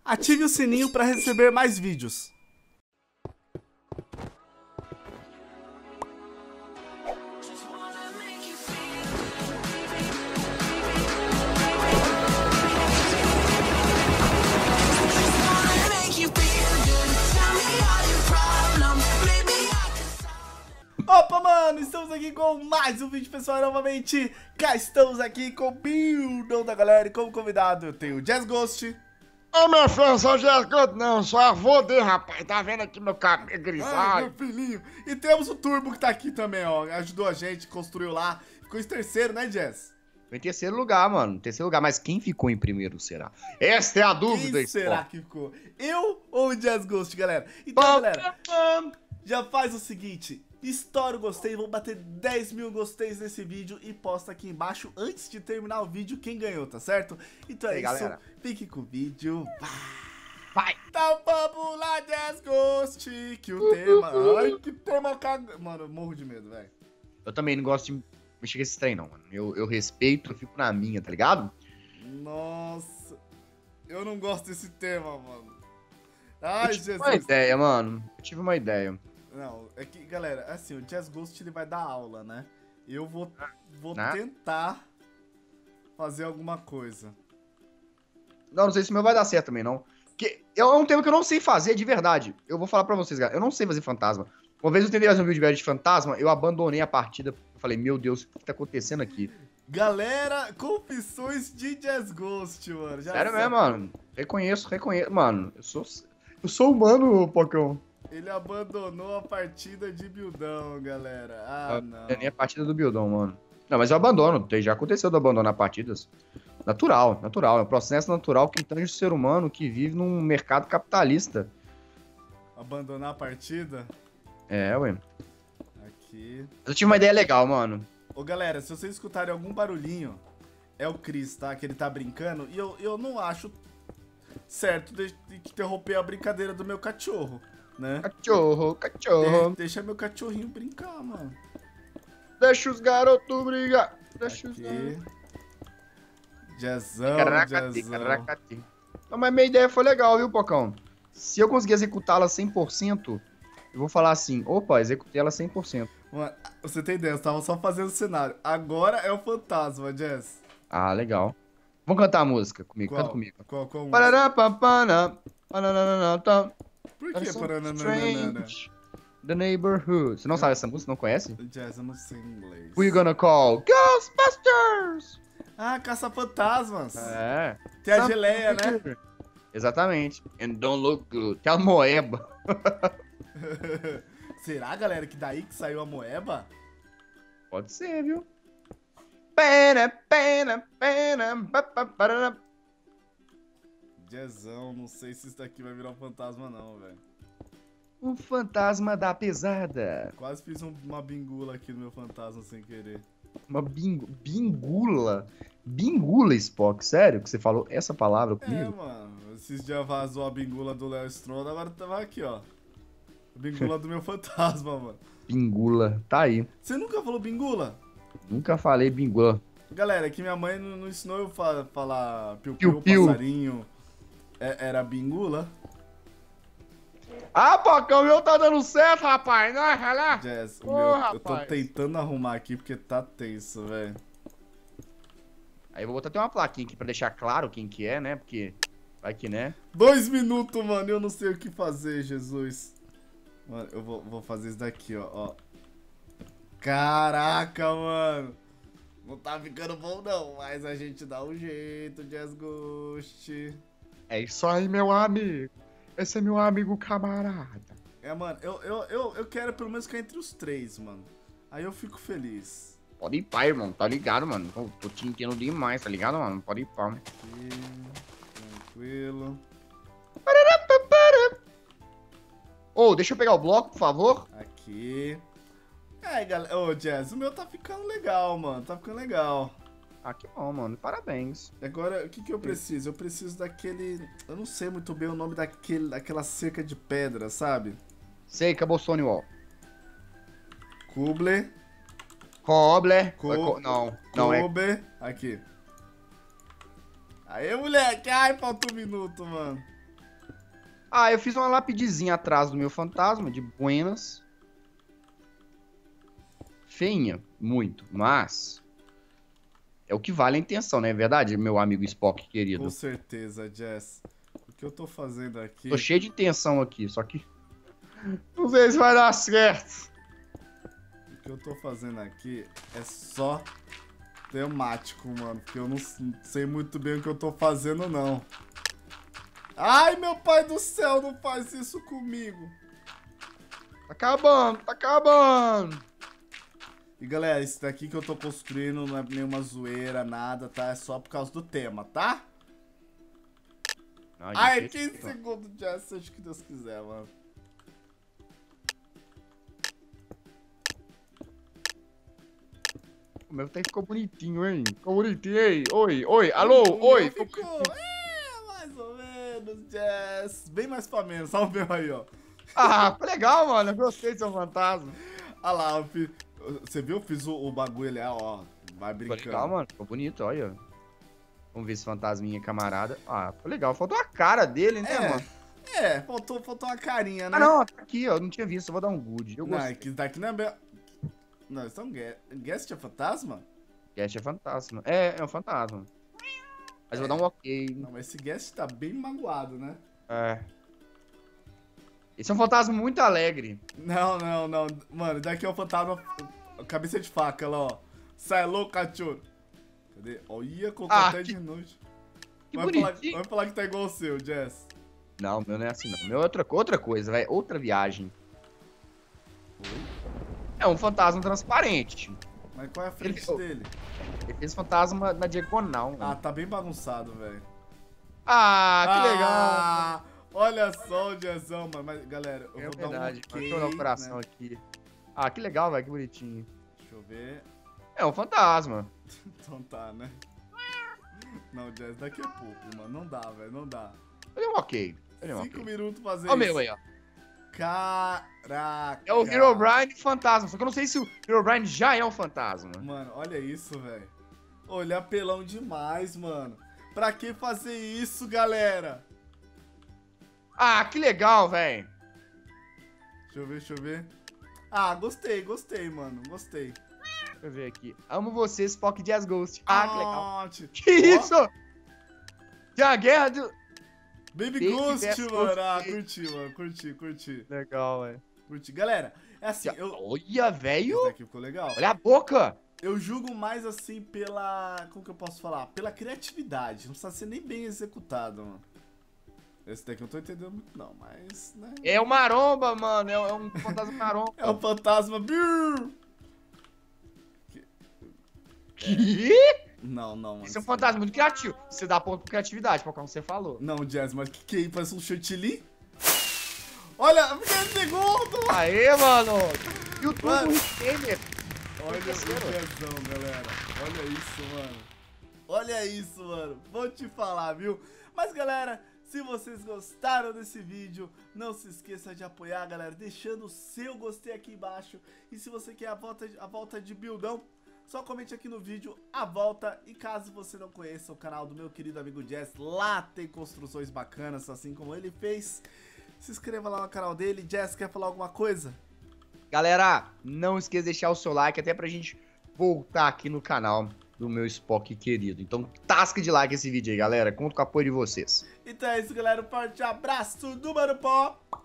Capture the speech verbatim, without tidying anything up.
Ative o sininho para receber mais vídeos. Opa, mano, estamos aqui com mais um vídeo, pessoal, novamente. Cá estamos aqui com o Buildão da galera e como convidado eu tenho o Jazz Ghost. Ô, meu filho, sou o Jazz Ghost, não, sou avô dele, rapaz. Tá vendo aqui meu cabelo grisalho? Ai, meu filhinho. E temos o Turbo que tá aqui também, ó. Ajudou a gente, construiu lá. Ficou em terceiro, né, Jazz? Foi em terceiro lugar, mano. Terceiro lugar, mas quem ficou em primeiro será? Essa é a dúvida. Quem será pô. que ficou? Eu ou o Jazz Ghost, galera? Então, galera, já faz o seguinte. Estoura o gostei, vamos bater dez mil gosteis nesse vídeo e posta aqui embaixo antes de terminar o vídeo quem ganhou, tá certo? Então é aí, isso, galera. Fique com o vídeo, Vai! então vamos lá, Jazz Ghost, que o tema... Ai, que tema caga... Mano, eu morro de medo, velho. Eu também não gosto de mexer com esse trem, não, mano. Eu, eu respeito, eu fico na minha, tá ligado? Nossa, eu não gosto desse tema, mano. Ai, eu tive Jesus. uma ideia, mano. Eu tive uma ideia. Não, é que, galera, assim, o Jazz Ghost ele vai dar aula, né? Eu vou, vou Né? tentar fazer alguma coisa. Não, não sei se o meu vai dar certo também, não. Porque é um tema que eu não sei fazer de verdade. Eu vou falar pra vocês, galera. Eu não sei fazer fantasma. Uma vez eu tentei fazer um vídeo de fantasma, eu abandonei a partida. Eu falei, meu Deus, o que tá acontecendo aqui? Galera, confissões de Jazz Ghost, mano. Já Sério sabe. mesmo, mano. Reconheço, reconheço. Mano, eu sou... Eu sou humano, Pocão. Ele abandonou a partida de buildão, galera. Ah, não. É nem a partida do Buildão, mano. Não, mas eu abandono. Já aconteceu de eu abandonar partidas. Natural, natural. É um processo natural que tange o ser humano que vive num mercado capitalista. Abandonar a partida? É, ué. Aqui. Eu tive uma ideia legal, mano. Ô, galera, se vocês escutarem algum barulhinho, é o Chris, tá? Que ele tá brincando. E eu, eu não acho certo de, de interromper a brincadeira do meu cachorro, né? Cachorro, cachorro. De- deixa meu cachorrinho brincar, mano. Deixa os garotos brigar. Deixa os Aqui. garotos. Jazzão, Caracati, jazzão. caracati. Não, mas minha ideia foi legal, viu, Pocão? Se eu conseguir executá-la cem por cento, eu vou falar assim, opa, executei ela cem por cento. Mano, você tem ideia, eu tava só fazendo o cenário. Agora é o fantasma, Jazz. Ah, legal. Vamos cantar a música comigo, Qual? canta comigo. Qual, qual música? Parará, papana, pananana, tá. Por que There's something parananana? strange. The Neighborhood. Você não sabe essa música? Não conhece? Jazz, eu não sei inglês. Who you gonna call? Ghostbusters! Ah, caça-fantasmas. É. Tem a geleia, né? Exatamente. And don't look good. Tem a moeba. Será, galera, que daí que saiu a moeba? Pode ser, viu? Pena, pena, pena. pa, pa, parará. Jazzão, não sei se isso daqui vai virar um fantasma não, velho. O fantasma da pesada. Quase fiz um- uma bingula aqui no meu fantasma sem querer. Uma bingo, bingula. Bingula, Spock. Sério que você falou essa palavra É, comigo? mano, esses dias vazou a bingula do Léo Stronda, agora tava aqui, ó. A bingula do meu fantasma, mano. Bingula. Tá aí. Você nunca falou bingula? Nunca falei bingula. Galera, que minha mãe não, não ensinou eu a falar piu-piu, Piu-piu. passarinho. É- era bingula? Ah, Pocão, o meu tá dando certo, rapaz. Não, é lá. Jazz, o Ô, meu, eu tô rapaz. tentando arrumar aqui porque tá tenso, velho. Aí eu vou botar até uma plaquinha aqui pra deixar claro quem que é, né? Porque vai que, né? Dois minutos, mano, eu não sei o que fazer, Jesus. Mano, eu vou, vou fazer isso daqui, ó, ó. Caraca, mano. Não tá ficando bom não, mas a gente dá um jeito, Jazz Ghost. É isso aí, meu amigo. Esse é meu amigo camarada. É, mano, eu, eu, eu, eu quero pelo menos ficar entre os três, mano. Aí eu fico feliz. Pode ir pá, irmão. Tá ligado, mano? Tô, tô te entendendo demais, tá ligado, mano? Pode ir pá. Aqui, tranquilo. Ô, deixa eu pegar o bloco, por favor. Aqui. É, galera. Ô, Jazz, o meu tá ficando legal, mano. Tá ficando legal. Ah, que bom, mano. Parabéns. Agora, o que que eu preciso? Eu preciso daquele... Eu não sei muito bem o nome daquele, daquela cerca de pedra, sabe? Sei, acabou o Stonewall. Kubler. Cobbler. Co- Co- Não, não é. Kubler. Aqui. Aê, moleque. Ai, falta um minuto, mano. Ah, eu fiz uma lapidezinha atrás do meu fantasma, de buenas. Feinha, muito, mas... É o que vale a intenção, não é verdade, meu amigo Spock querido? Com certeza, Jess. O que eu tô fazendo aqui... Tô cheio de intenção aqui, só que... Não sei se vai dar certo. O que eu tô fazendo aqui é só temático, mano. Porque eu não sei muito bem o que eu tô fazendo, não. Ai, meu pai do céu, não faz isso comigo. Tá acabando, tá acabando. E galera, isso daqui que eu tô construindo não é nenhuma zoeira, nada, tá? É só por causa do tema, tá? Ai, Ai, gente, quinze segundos, Jess, seja o que Deus quiser, mano. O meu até ficou bonitinho, hein? Ficou bonitinho, hein? Oi, oi, alô, O oi. meu ficou, é, mais ou menos, Jess. Bem mais pra menos, só o meu aí, ó. Ah, ficou legal, mano. Eu gostei do seu fantasma. Olha lá, eu fiz, você viu? Eu fiz o, o bagulho ali, ó. Vai brincando. Ficou legal, mano. Ficou bonito, olha. Vamos ver esse fantasminha, camarada. Ah, ficou legal. Faltou a cara dele, né, É, mano? é faltou, faltou uma carinha, né? Ah, não, tá aqui, ó. Não tinha visto. Eu vou dar um good. Eu Não, gostei. é que daqui não é bem... Não, isso é um guest. Guest é fantasma? Guest é fantasma. É, é um fantasma. Mas eu vou dar um ok. Não, mas esse guest tá bem magoado, né? É. Esse é um fantasma muito alegre. Não, não, não. Mano, daqui é o fantasma... Cabeça de faca, lá, ó. Sai louco, cachorro. Cadê? Olha, colocou Ah, até que- de noite. Que Vai falar, bonitinho. vai falar que tá igual o seu, Jess. Não, o meu não é assim, não. O meu é outra, outra coisa, velho. Outra viagem. É um fantasma transparente. Mas qual é a frente Ele- dele? Ele fez fantasma na diagonal. Ah, mano. tá bem bagunçado, velho. Ah, que legal. Ah, olha só o Jessão, mano. Mas, galera, eu É vou dar um verdade. ok, Deixa eu dar o coração né? aqui. Ah, que legal, velho. Que bonitinho. Deixa eu ver. É um fantasma. Então tá, né? Não, Jess, daqui é pouco, mano. Não dá, velho. Não dá. Ele é um ok. Ele é um Cinco ok. minutos fazer Olha o isso. meu aí, ó. Caraca. É o Herobrine fantasma. Só que eu não sei se o Herobrine já é um fantasma. Mano, olha isso, velho. Olha, apelão demais, mano. Pra que fazer isso, galera? Ah, que legal, velho. Deixa eu ver, deixa eu ver. Ah, gostei, gostei, mano. Gostei. Deixa eu ver aqui. Amo você, Spock Jazz Ghost. Ah, que legal. Ótimo. Que Ó, isso? Tem a guerra do... Baby Baby Ghost, Ghost. mano. Ah, curti, mano. Curti, curti. Legal, velho. Curti. Galera, é assim, eu... Olha, velho. Esse daqui ficou legal. Olha a boca. Eu julgo mais assim pela... Como que eu posso falar? Pela criatividade. Não precisa ser nem bem executado, mano. Esse daqui eu não tô entendendo muito não, mas... Né? É o maromba, mano. É um fantasma maromba. É o fantasma... Brrr. Que? Não, não, mano. Esse é um fantasma muito criativo. Você dá ponto pra criatividade, por como você falou. Não, Jazz, mas que que é? Parece um chantilly? Olha, fiquei segundo! Aê, mano. YouTube Mano. Gamer. Olha o terceiro. Jazzão, galera. Olha isso, mano. Olha isso, mano. Vou te falar, viu? Mas, galera, se vocês gostaram desse vídeo, não se esqueça de apoiar, galera, deixando o seu gostei aqui embaixo. E se você quer a volta, a volta de Buildão, só comente aqui no vídeo a volta. E caso você não conheça o canal do meu querido amigo Jazz, lá tem construções bacanas, assim como ele fez. Se inscreva lá no canal dele. Jazz, quer falar alguma coisa? Galera, não esqueça de deixar o seu like até pra gente voltar aqui no canal do meu Spock querido. Então, tasca de like esse vídeo aí, galera. Conto com o apoio de vocês. Então é isso, galera. Um forte abraço do Mano Pó.